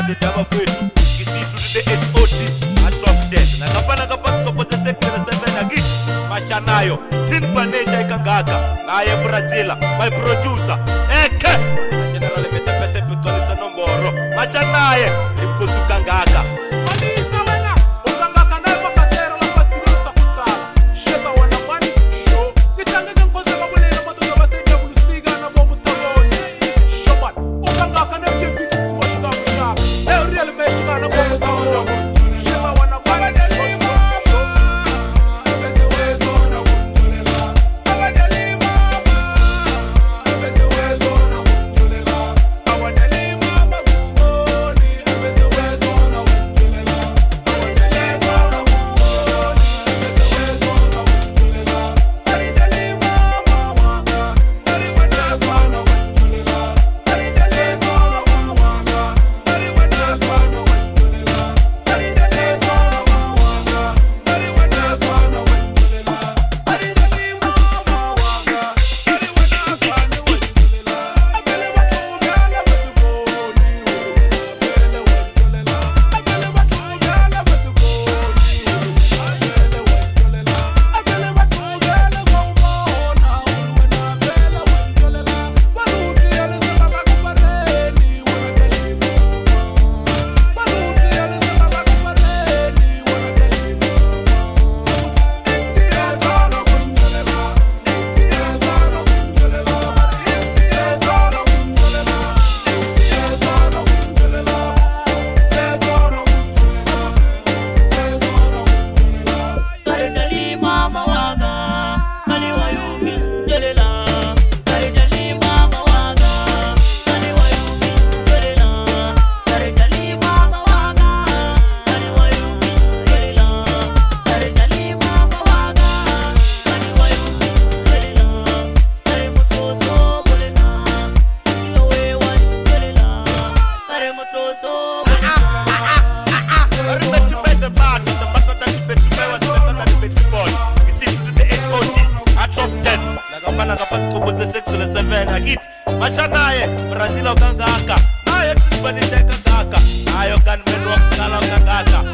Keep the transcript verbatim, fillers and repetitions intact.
ndo dama fwetu Kisitu to the H O T I drop dead Na kapana kapaka kapote six na seven agit Mashanayo Tin Panesha ikangaka Na ye Brazila My producer Eke General Mete Pete Pikolisa Nomboro Mashanaye Rimfusu kangaka Malisa wena Ukangaka na eva kasera la paspiri sa kutala Shesa wana mani Show Kitange kenkoza kabule na matoto basedi ya kulusiga na bomu taboni Shobat Ukangaka na F J P Kicks Moshika Mishaka Leo real meshika na bomu taboni Shesa wana mani Mashanaye Brazil okangaka Naye Tin Panesha ikangaka Nayo gunmen wakala okangaka